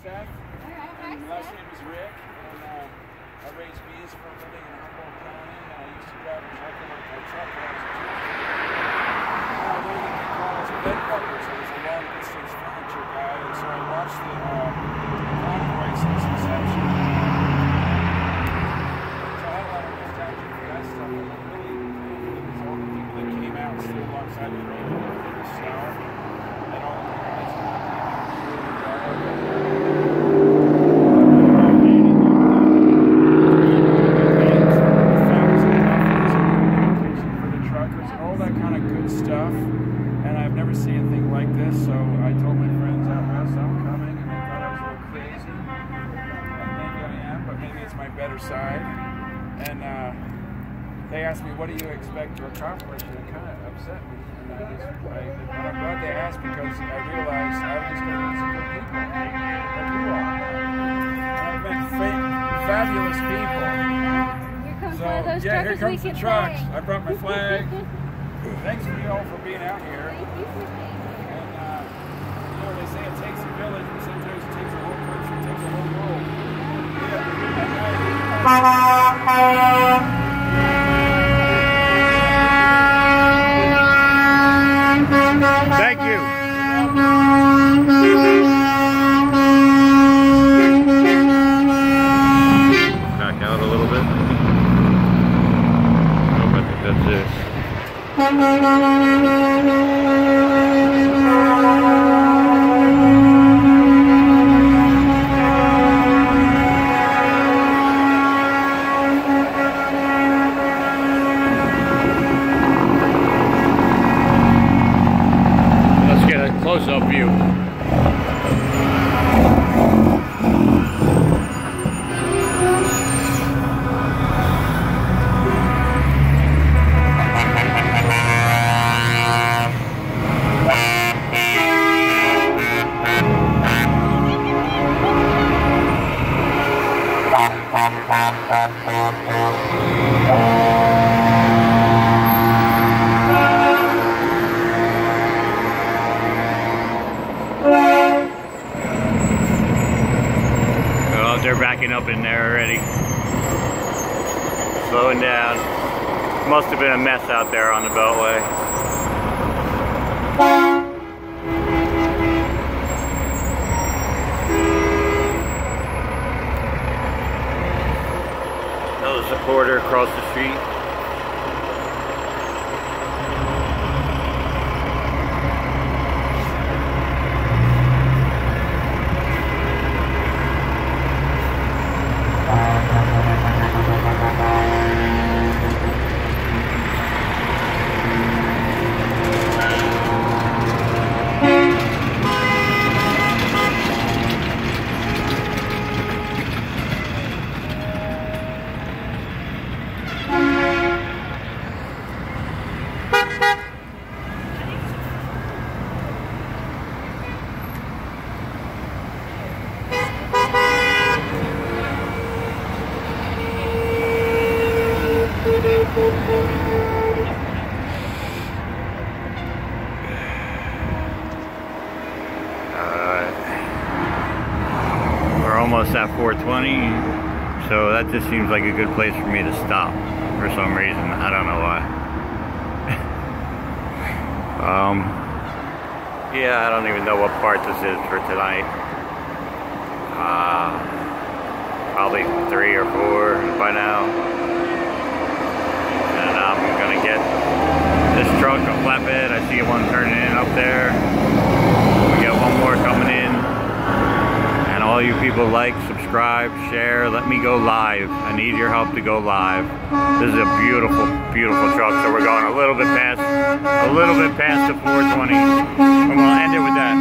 Seth. And my last name is Rick. And I raise bees for a living in Humboldt County. And I used to drive a truck when I was a teenager. I was what they call as a bed partner, so I was a long distance furniture guy. And so I watched the Convoy since inception. So I had a lot of nostalgia for that stuff. And I'm really thankful it was all the people that came out and stood alongside the road in the snow. And all the people that came out stuff, and I've never seen anything like this, so I told my friends out west I'm coming, and they thought I was a little crazy, and maybe I am, but maybe it's my better side. And they asked me, what do you expect to accomplish, and it kind of upset me, and I'm glad they asked, because I realized I was just going to meet some good people, like you all, and I've met fabulous people. So yeah, here comes the trucks. I brought my flag. Thanks for you all for being out here. And you know, they say it takes a village, but sometimes it takes a whole country, it takes a whole world. Thank you. Back out a little bit. I think that's it. Let's get a close-up view. Well, they're backing up in there already. Slowing down. Must have been a mess out there on the Beltway. Another supporter across the street. We're almost at 420, so that just seems like a good place for me to stop for some reason. I don't know why. Yeah, I don't even know what part this is for tonight. Probably 3 or 4 by now. And I'm gonna get this truck, a flatbed. I see one turning in up there. We got one more coming in. And all you people like, subscribe, share, let me go live. I need your help to go live. This is a beautiful, beautiful truck. So we're going a little bit past the 420. And we'll end it with that.